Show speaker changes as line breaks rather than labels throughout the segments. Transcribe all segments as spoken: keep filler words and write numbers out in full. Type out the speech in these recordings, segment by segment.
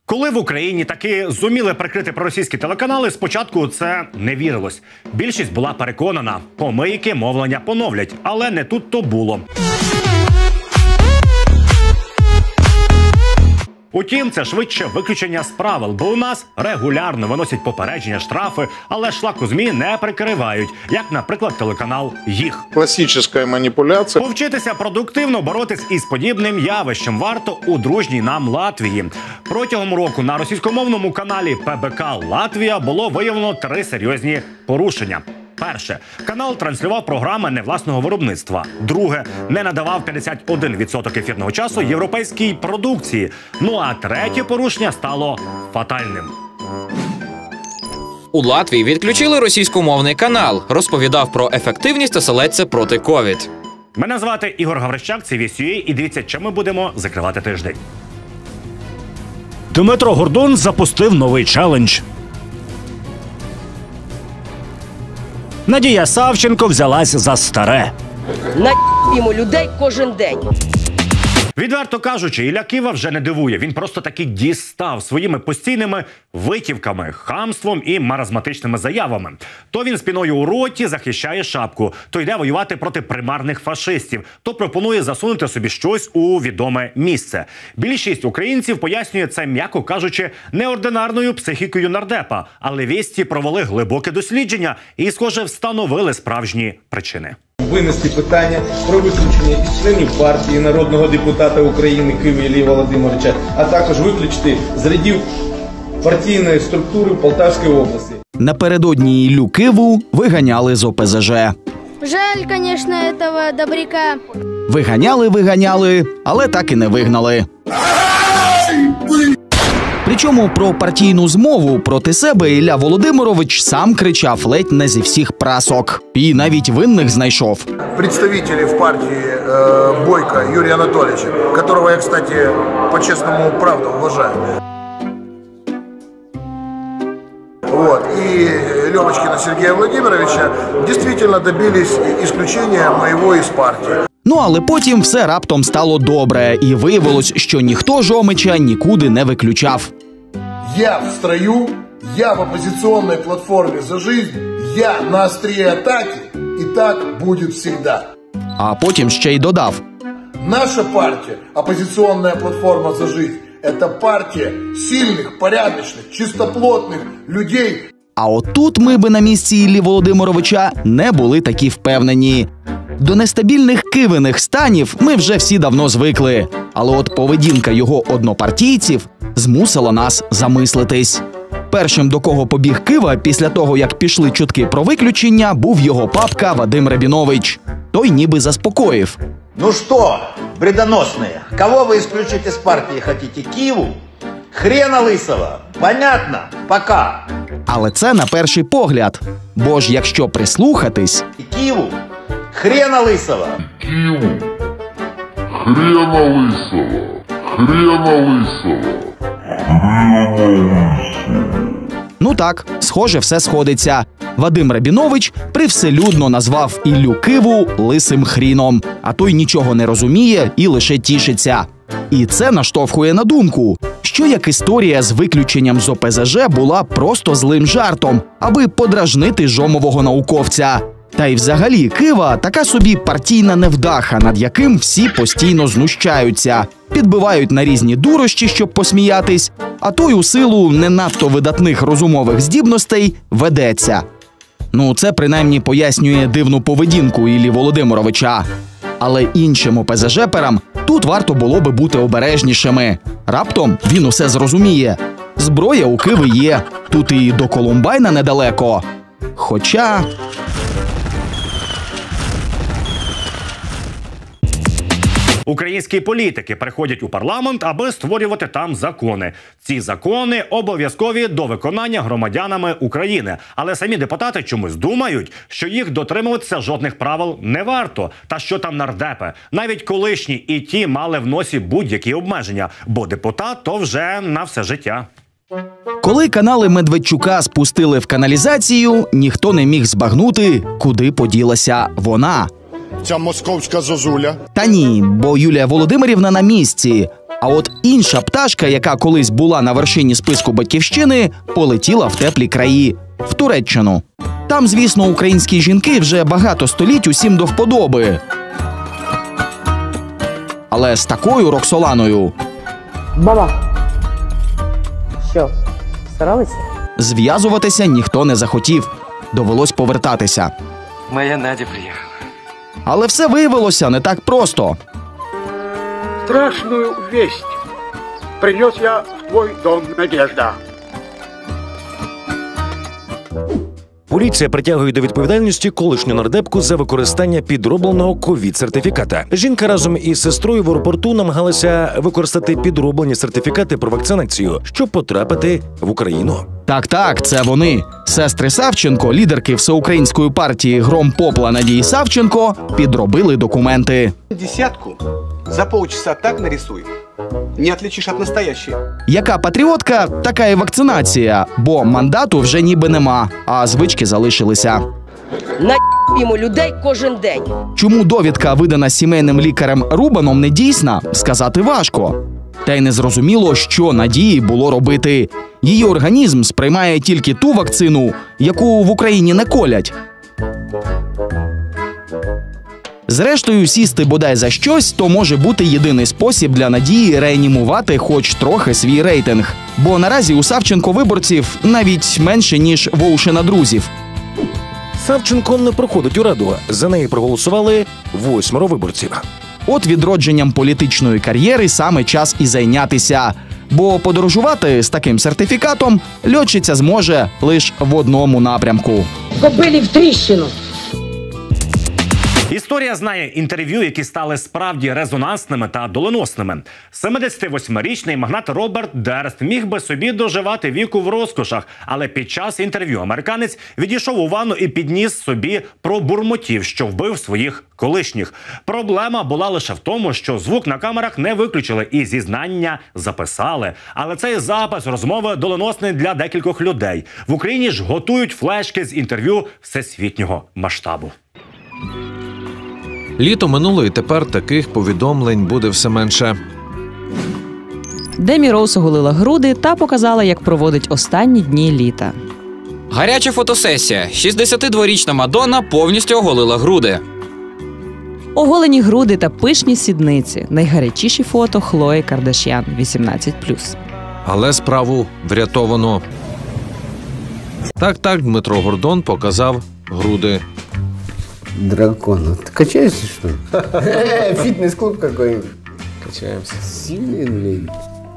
Коли в Україні таки зуміли прикрити проросійські телеканали, спочатку у це не вірилось. Більшість була переконана – помийки мовлення поновлять, але не тут-то було. Утім, це швидше виключення з правил, бо у нас регулярно виносять попередження, штрафи, але шлаку ЗМІ не прикривають, як, наприклад, телеканал «Їх».
Класична маніпуляція.
Повчитися продуктивно боротись із подібним явищем варто у дружній нам Латвії. Протягом року на російськомовному каналі Пе Бе Ка Латвія було виявлено три серйозні порушення. Перше. Канал транслював програми не власного виробництва. Друге. Не надавав п'ятдесят один відсоток ефірного часу європейській продукції. Ну а третє порушення стало фатальним.
У Латвії відключили російськомовний канал. Розповідав про ефективність оселедця проти ковід.
Мене звати Ігор Гаврищак, це Віс точка ю а, і дивіться, чим ми будемо закривати тиждень.
Дмитро Гордон запустив новий челендж. Надія Савченко взялась за старе.
На***ємо людей кожен день.
Відверто кажучи, Ілля Кива вже не дивує. Він просто таки дістав своїми постійними витівками, хамством і маразматичними заявами. То він спіною у роті захищає шапку, то йде воювати проти примарних фашистів, то пропонує засунути собі щось у відоме місце. Більшість українців пояснює це, м'яко кажучи, неординарною психікою нардепа. Але вісті провели глибоке дослідження і, схоже, встановили справжні причини.
Винести питання про виключення із членів партії народного депутата України Киви Іллі Володимировича, а також виключити з рядів партійної структури Полтавської області.
Напередодні Іллю Киву виганяли з О Пе Зе Же.
Жаль, конечно, этого добряка.
Виганяли, виганяли, але так і не вигнали. Причому про партійну змову проти себе Ілля Володимирович сам кричав ледь не зі всіх прасок. І навіть винних знайшов.
Представители в партии э, Бойко Юрия Анатольевича, которого я, кстати, по-честному, правда уважаю. Вот. И Левочкина Сергея Владимировича действительно добились исключения моего из партии.
Ну, але потім все раптом стало добре, і виявилось, що ніхто Жомича нікуди не виключав.
Я в строю, я в оппозиционной платформе «За жизнь», я на острие атаки, и так будет всегда.
А потім ще й додав.
Наша партия, оппозиционная платформа «За жизнь», это партия сильных, порядочных, чистоплотных людей.
А отут ми би на місці Іллі Володимировича не були такі впевнені. До нестабільних кивиних станів ми вже всі давно звикли. Але от поведінка його однопартійців змусила нас замислитись. Першим, до кого побіг Кива після того, як пішли чутки про виключення, був його папка Вадим Рабінович. Той ніби заспокоїв.
Ну що, бредоносные, кого ви исключить из партии хотите? Киву? Хрена лисого. Понятно? Пока.
Але це на перший погляд. Бо ж якщо прислухатись...
Киву? Хрена лисого.
Киву. Хрена лисого. Хрена лисого. Хрена лисого.
Ну так, схоже, все сходиться. Вадим Рабінович привселюдно назвав Іллю Киву лисим хріном, а той нічого не розуміє і лише тішиться. І це наштовхує на думку, що як історія з виключенням з О Пе Зе Же була просто злим жартом, аби подражнити жомового науковця. Та й взагалі Кива – така собі партійна невдаха, над яким всі постійно знущаються. Підбивають на різні дурощі, щоб посміятись, а той у силу не надто видатних розумових здібностей ведеться. Ну, це принаймні пояснює дивну поведінку Іллі Володимировича. Але іншим О Пе Зе Жеперам тут варто було би бути обережнішими. Раптом він усе зрозуміє. Зброя у Киви є, тут і до Колумбайна недалеко. Хоча...
Українські політики приходять у парламент, аби створювати там закони. Ці закони обов'язкові до виконання громадянами України. Але самі депутати чомусь думають, що їх дотримуватися жодних правил не варто. Та що там нардепи? Навіть колишні і ті мали в носі будь-які обмеження. Бо депутат – то вже на все життя.
Коли канали Медведчука спустили в каналізацію, ніхто не міг збагнути, куди поділася вона.
Ця московська зозуля.
Та ні, бо Юлія Володимирівна на місці. А от інша пташка, яка колись була на вершині списку Батьківщини, полетіла в теплі краї – в Туреччину. Там, звісно, українські жінки вже багато століть усім до вподоби. Але з такою Роксоланою
Баба. Що, старалися?
зв'язуватися ніхто не захотів. Довелось повертатися.
Моя Надя приїхала.
Але все виявилося не так просто.
Страшную весть принес я в твой дом, Надежда.
Поліція притягує до відповідальності колишню нардепку за використання підробленого ковід-сертифіката. Жінка разом із сестрою в аеропорту намагалася використати підроблені сертифікати про вакцинацію, щоб потрапити в Україну.
Так-так, це вони. Сестри Савченко, лідерки всеукраїнської партії «Гром Попла» Надії Савченко, підробили документи.
Десятку за полчаса так нарисуй, не отличишь от настоящей.
Яка патріотка, така і вакцинація, бо мандату вже ніби нема, а звички залишилися.
На***ймо людей кожен день.
Чому довідка, видана сімейним лікарем Рубаном, не дійсна, сказати важко. Та й незрозуміло, що Надії було робити. Її організм сприймає тільки ту вакцину, яку в Україні не колять. Зрештою, сісти бодай за щось – то може бути єдиний спосіб для Надії реанімувати хоч трохи свій рейтинг. Бо наразі у Савченко виборців навіть менше, ніж в Оушена друзів.
Савченко не проходить у Раду. За неї проголосували восьмеро виборців.
От відродженням політичної кар'єри саме час і зайнятися. Бо подорожувати з таким сертифікатом льотчиця зможе лише в одному напрямку.
Кобилі в тріщину.
Історія знає інтерв'ю, які стали справді резонансними та доленосними. семидесятивосьмирічний магнат Роберт Дерст міг би собі доживати віку в розкошах, але під час інтерв'ю американець відійшов у ванну і підніс собі пробурмотів, що вбив своїх колишніх. Проблема була лише в тому, що звук на камерах не виключили і зізнання записали. Але цей запис розмови доленосний для декількох людей. В Україні ж готують флешки з інтерв'ю всесвітнього масштабу.
Літо минуло, і тепер таких повідомлень буде все менше.
Демі Роуз оголила груди та показала, як проводить останні дні літа.
Гаряча фотосесія. шістдесятидворічна Мадонна повністю оголила груди.
Оголені груди та пишні сідниці. Найгарячіші фото Хлої Кардаш'ян, вісімнадцять плюс.
Але справу врятовано. Так-так, Дмитро Гордон показав груди.
Дракон. Ты качаешься, что ли? Фитнес-клуб какой-нибудь. Качаемся. Сильный, блин.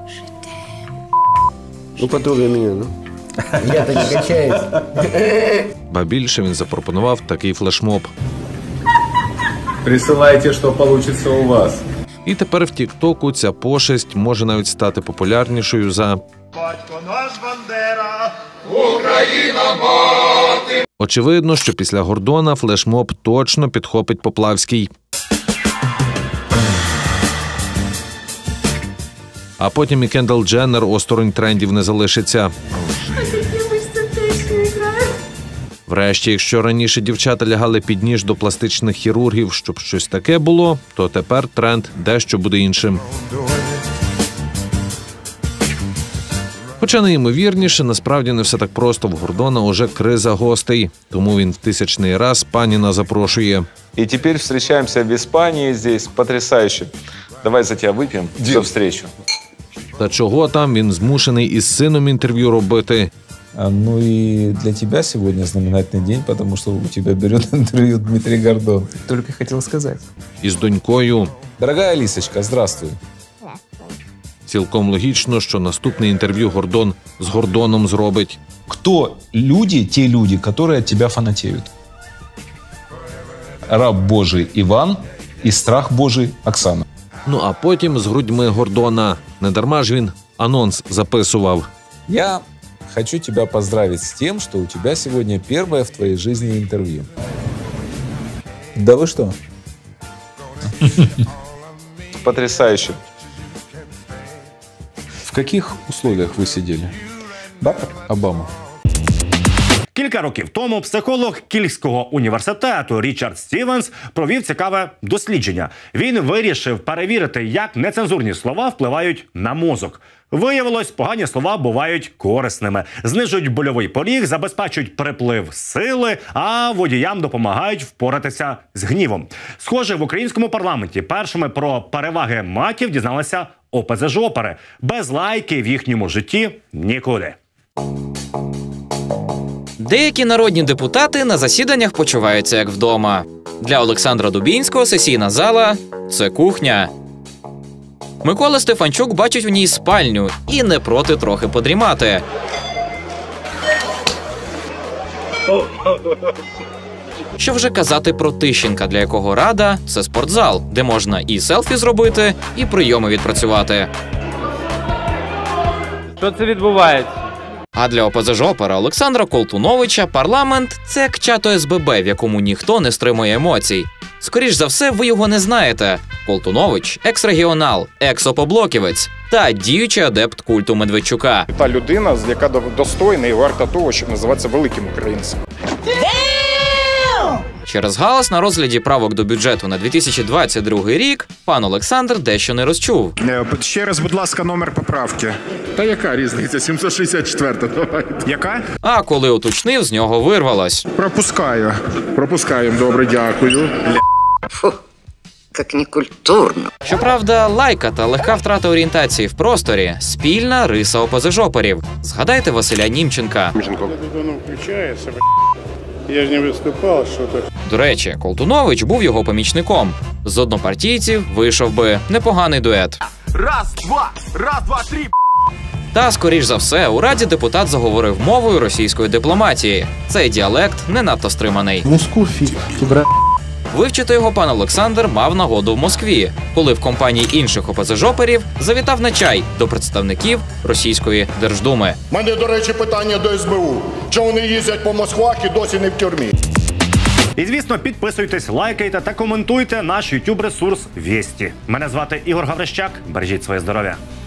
Ну, потрогай меня, ну. Я-то не качаюсь.
Ба більше він запропонував такий флешмоб.
Присылайте, что получится у вас.
І тепер в Тік-Току ця пошесть може навіть стати популярнішою за
Батько наш Бандера, Україна мати.
Очевидно, що після Гордона флешмоб точно підхопить Поплавський. А потім і Кендалл Дженнер осторонь трендів не залишиться. Врешті, якщо раніше дівчата лягали під ніж до пластичних хірургів, щоб щось таке було, то тепер тренд дещо буде іншим. Хоча найімовірніше, насправді не все так просто. В Гордона уже криза гостей, тому він в тисячний раз Паніна запрошує.
И теперь встречаемся в Испании здесь. Потрясающе. Давай за тебя выпьем за встречу.
Та чого там, він змушений із сином інтерв'ю робити.
Ну и для тебя сегодня знаменательный день, потому что у тебя берет интервью Дмитрий Гордон. Только хотел сказать.
Із донькою.
Дорогая Лисочка, здравствуй.
Цілком логічно, що наступне інтерв'ю Гордон з Гордоном зробить.
Кто люди, те люди, которые от тебя фанатеют? Раб Божий Іван і страх Божий Оксана.
Ну а потім з грудьми Гордона. Недарма ж він анонс записував.
Я хочу тебя поздравить с тем, что у тебя сегодня первое в твоей жизни интервью. Да вы что?
Потрясающе.
В каких условиях вы сидели? Барак Обама.
Кілька років тому психолог Кільського університету Річард Стівенс провів цікаве дослідження. Він вирішив перевірити, як нецензурні слова впливають на мозок. Виявилось, погані слова бувають корисними. Знижують больовий поріг, забезпечують приплив сили, а водіям допомагають впоратися з гнівом. Схоже, в українському парламенті першими про переваги матів дізналися ОПЗЖ-опери. Без лайки в їхньому житті нікуди.
Деякі народні депутати на засіданнях почуваються як вдома. Для Олександра Дубінського сесійна зала – це кухня. Микола Стефанчук бачить в ній спальню і не проти трохи подрімати. Що вже казати про Тищенка, для якого Рада – це спортзал, де можна і селфі зробити, і прийоми відпрацювати.
Що це відбувається?
А для ОПЗЖ-опера Олександра Колтуновича парламент – це як чато ес бе бе, в якому ніхто не стримує емоцій. Скоріш за все, ви його не знаєте. Колтунович – екс-регіонал, екс-опоблоківець та діючий адепт культу Медведчука.
Та людина, яка достойна і варта того, щоб називатися великим українцем.
Через галас на розгляді правок до бюджету на дві тисячі двадцять другий рік пан Олександр дещо не розчув.
Ще раз, будь ласка, номер поправки. Та яка різниця? сімсот шістдесят четверта, давайте. Яка?
А коли уточнив, з нього вирвалось.
Пропускаю. Пропускаємо, добре, дякую.
Фу, як некультурно.
Щоправда, лайка та легка втрата орієнтації в просторі – спільна риса ОПЗЖ-оперів. Згадайте Василя Німченка.
Німченко.
Я ж не виступав, що так.
До речі, Колтунович був його помічником. З однопартійців вийшов би непоганий дует.
Раз, два, раз, два, три.
Та, скоріш за все, у Раді депутат заговорив мовою російської дипломатії. Цей діалект не надто стриманий. Вивчити його пан Олександр мав нагоду в Москві, коли в компанії інших ОПЗЖ-оперів завітав на чай до представників Російської Держдуми.
У мене, до речі, питання до ес бе у. Чому вони їздять по Москвах і досі не в тюрмі?
І, звісно, підписуйтесь, лайкайте та коментуйте наш ютуб-ресурс Вєсті. Мене звати Ігор Гаврищак. Бережіть своє здоров'я.